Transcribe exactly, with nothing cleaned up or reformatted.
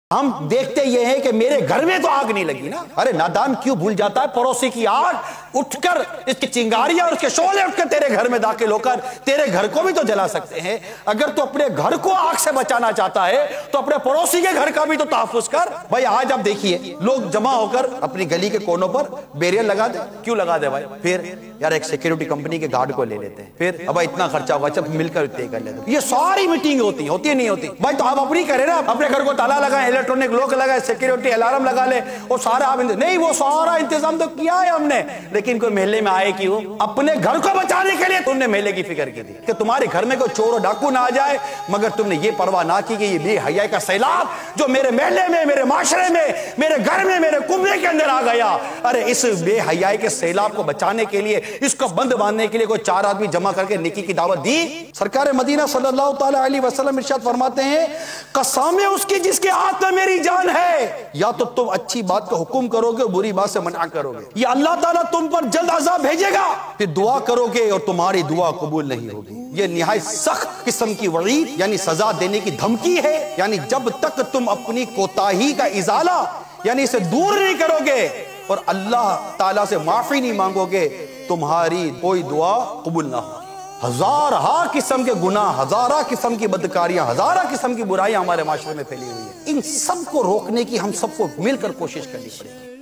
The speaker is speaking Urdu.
ہم دیکھتے یہ ہیں کہ میرے گھر میں تو آگ نہیں لگی نا. ارے نادان کیوں بھول جاتا ہے پڑوسی کی آگ اٹھ کر اس کی چنگاریاں اور اس کے شعلے اٹھ کر تیرے گھر میں داخل ہو کر تیرے گھر کو بھی تو جلا سکتے ہیں. اگر تو اپنے گھر کو آگ سے بچانا چاہتا ہے تو اپنے پڑوسی کے گھر کا بھی تو تحفظ کر. بھائی آج آپ دیکھیے لوگ جمع ہو کر اپنی گلی کے کونوں پر بیریئر لگا دے. کیوں لگا دے بھائی؟ پھر یار ایک سیکیورٹی کمپنی کے گارڈ کو لے لیتے ہیں, پھر اب اتنا خرچہ ہوگا جب مل کر طے کر لیتے. یہ ساری میٹنگ ہوتی ہے ہوتی نہیں ہوتی بھائی؟ تو آپ اپنی کریں نا, اپنے گھر کو تالا لگائیں, الیکٹرانک لوک لگائیں, سیکیورٹی الارم لگا لے, اور سارا آپ نہیں وہ سارا انتظام تو کیا ہے ہم نے, لیکن کوئی محلے میں آئے کیوں؟ اپنے گھر کو بچانے کے لیے تم نے محلے کی فکر کی تھی کہ تمہارے گھر میں کوئی چور و ڈاکو نہ آ جائے, مگر تم نے یہ پرواہ نہ کی کہ یہ بے حیائی کا سیلاب جو میرے محلے میں, میرے معاشرے میں, میرے گھر میں, میرے کنبے کے اندر آ گیا. ارے اس بے حیائی کے سیلاب کو بچانے کے لیے, اس کو بند باندھنے کے لیے کوئی چار آدمی جمع کر کے نیکی کی دعوت دی. سرکار مدینہ صلی اللہ تعالی علیہ وسلم ارشاد فرماتے ہیں, قسم ہے اس کی جس کے ہاتھ میں میری جان ہے, یا تو تم اچھی بات کا حکم کرو گے اور بری بات سے منع کرو گے, یا اللہ تعالیٰ تم پر جلد عذاب بھیجے گا, پھر دعا کرو گے اور تمہاری دعا قبول نہیں ہوگی. یہ نہایت سخت قسم کی وعید یعنی سزا دینے کی دھمکی ہے. یعنی جب تک تم اپنی کوتاہی کا ازالہ یعنی اسے دور نہیں کرو گے اور اللہ تعالیٰ سے معافی نہیں مانگو گے, تمہاری کوئی دعا قبول نہ ہوگی. ہزارہ قسم کے گناہ, ہزارہ قسم کی بدکاریاں, ہزارہ قسم کی برائیاں ہمارے معاشرے میں پھیلی ہوئی ہیں. ان سب کو روکنے کی ہم سب کو مل کر کوشش کرنی پڑے گی.